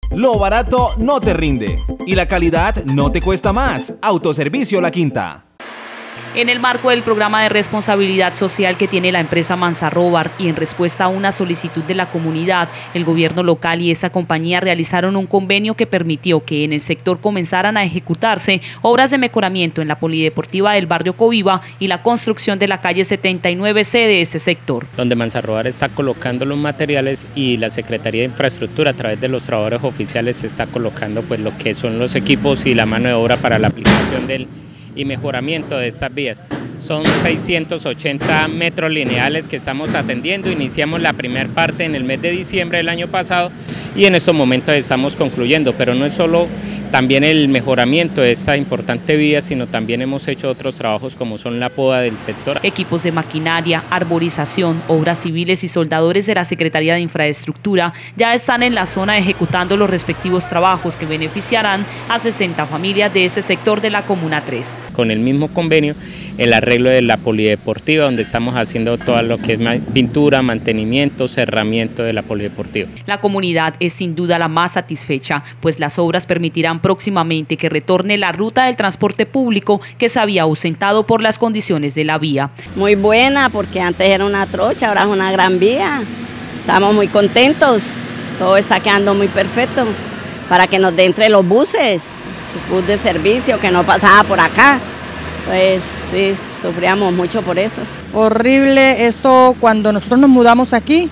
Lo barato no te rinde y la calidad no te cuesta más. Autoservicio La Quinta. En el marco del programa de responsabilidad social que tiene la empresa Manzarrobar y en respuesta a una solicitud de la comunidad, el gobierno local y esta compañía realizaron un convenio que permitió que en el sector comenzaran a ejecutarse obras de mejoramiento en la polideportiva del barrio Coviva y la construcción de la calle 79C de este sector. Donde Manzarrobar está colocando los materiales y la Secretaría de Infraestructura a través de los trabajadores oficiales se está colocando pues lo que son los equipos y la mano de obra para la aplicación y mejoramiento de estas vías. Son 680 metros lineales que estamos atendiendo. Iniciamos la primera parte en el mes de diciembre del año pasado y en estos momentos estamos concluyendo, pero no es solo también el mejoramiento de esta importante vía, sino también hemos hecho otros trabajos como son la poda del sector. Equipos de maquinaria, arborización, obras civiles y soldadores de la Secretaría de Infraestructura ya están en la zona ejecutando los respectivos trabajos que beneficiarán a 60 familias de este sector de la Comuna 3. Con el mismo convenio, el arreglo de la polideportiva, donde estamos haciendo todo lo que es pintura, mantenimiento, cerramiento de la polideportiva. La comunidad es sin duda la más satisfecha, pues las obras permitirán próximamente que retorne la ruta del transporte público que se había ausentado por las condiciones de la vía. Muy buena, porque antes era una trocha, ahora es una gran vía. Estamos muy contentos, todo está quedando muy perfecto para que nos dé entre los buses, bus de servicio que no pasaba por acá. Pues sí, sufríamos mucho por eso. Horrible esto cuando nosotros nos mudamos aquí.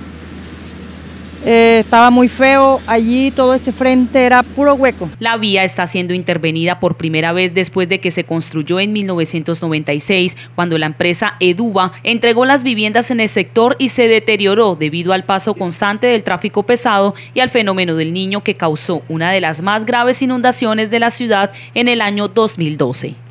Estaba muy feo, allí todo ese frente era puro hueco. La vía está siendo intervenida por primera vez después de que se construyó en 1996, cuando la empresa Eduba entregó las viviendas en el sector y se deterioró debido al paso constante del tráfico pesado y al fenómeno del Niño que causó una de las más graves inundaciones de la ciudad en el año 2012.